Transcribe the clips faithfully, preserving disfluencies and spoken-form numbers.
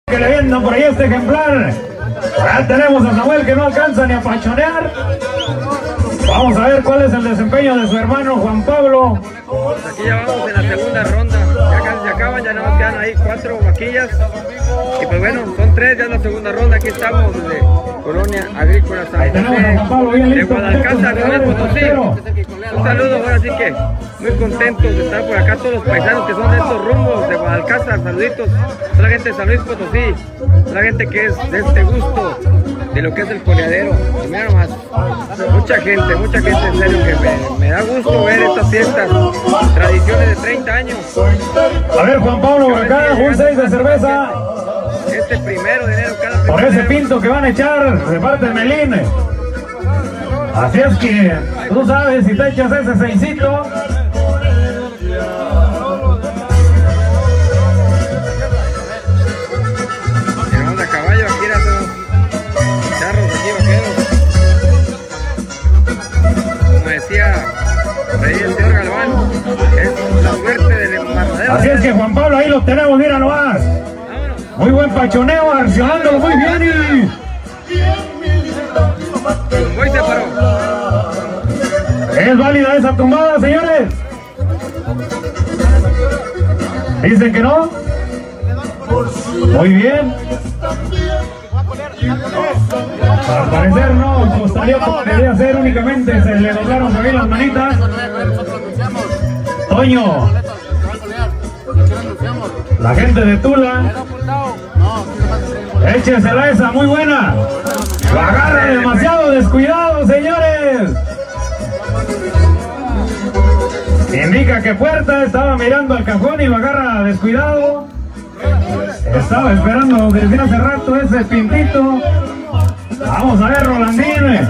Que le vendan por ahí este ejemplar. Ya tenemos a Samuel que no alcanza ni a pachonear. Vamos a ver cuál es el desempeño de su hermano Juan Pablo. Pues aquí ya vamos en la segunda ronda. Ya casi se acaban, ya nada más quedan ahí cuatro vaquillas. Y pues bueno, son tres ya en la segunda ronda. Aquí estamos desde Colonia Agrícola San José de Guadalcázar, San Luis Potosí. Un saludo, ahora sí que muy contentos de estar por acá, todos los paisanos que son de estos rumbos de Guadalcázar. Saluditos a la gente de San Luis Potosí, a la gente que es de este gusto de lo que es el coleadero. Y mira nomás, mucha gente, mucha gente en serio que me, me da gusto ver estas fiestas, tradiciones de treinta años. A ver, Juan Pablo, por acá, un seis de cerveza. Este primero de enero, cada por ese pinto que van a echar de parte de Melín. Así es que tú sabes, si te echas ese seisito. Tenemos a caballo, aquí era charros aquí, vaqueros. Como decía por ahí el señor Galván, es la suerte del embarradero. Así es que Juan Pablo, ahí los tenemos, mira nomás. Muy buen pachoneo, accionándolo muy bien y... Hoy se paró. ¿Es válida esa tumbada, señores? ¿Dicen que no? Muy bien. Al parecer no, gustaría podría ser únicamente, se le doblaron también las manitas. Toño, la gente de Tula, échensela esa, muy buena. Lo agarra demasiado descuidado, señores. Indica que Puerta estaba mirando al cajón y lo agarra descuidado. Estaba esperando desde hace rato ese pintito. Vamos a ver, Rolandín.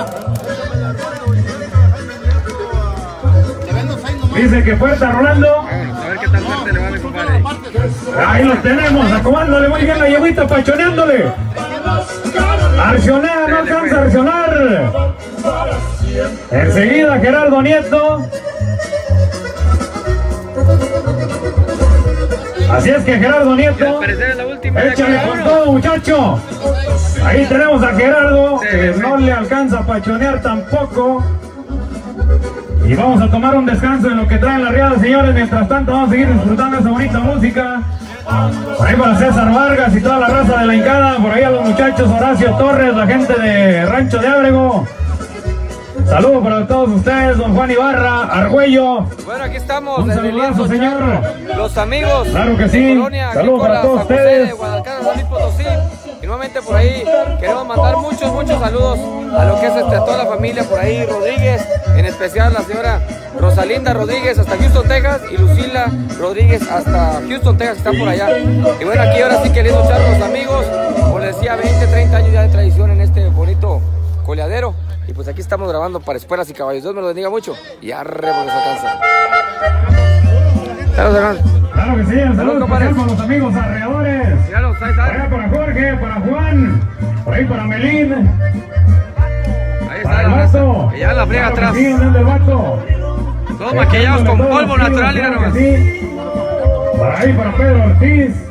Dice que Puerta, Rolando. A ver qué tal suerte le va a mi compadre. Ahí los tenemos, acomodándole muy bien la yeguita, pachoneándole. Arcionea, no alcanza a arcionar. Enseguida Gerardo Nieto. Así es que Gerardo Nieto, échale con todo, muchacho. Ahí tenemos a Gerardo, que no le alcanza a pachonear tampoco. Y vamos a tomar un descanso en lo que traen las riadas, señores. Mientras tanto vamos a seguir disfrutando esa bonita música. Por ahí para César Vargas y toda la raza de la Hincada. Por ahí a los muchachos Horacio Torres, la gente de Rancho de Ábrego. Saludos para todos ustedes, don Juan Ibarra, Argüello. Bueno, aquí estamos. Un saludazo, señor. Los amigos. Claro que sí. Colonia, saludos para todos San José, ustedes. de Guadalcanal, San Luis Potosí. Y nuevamente por ahí queremos mandar muchos, muchos saludos a lo que es este, a toda la familia por ahí, Rodríguez, en especial la señora Rosalinda Rodríguez hasta Houston, Texas, y Lucila Rodríguez hasta Houston, Texas, que están por allá. Y bueno, aquí ahora sí queriendo echar los amigos, como les decía, veinte, treinta años ya de tradición en este bonito coleadero. Y pues aquí estamos grabando para Espuelas y Caballos. Dios me lo bendiga mucho y arre porque se alcanza. Saludos, hermano. Claro que sí, saludos especial con los amigos arreadores. Míralo, ahí está. Por allá para Jorge, para Juan, por ahí para Melín. Ahí está para el vato. Y ya la friega claro atrás. Sí, el vato. Todos maquillados con polvo natural, mira nomás. Sí. Para ahí, para Pedro Ortiz.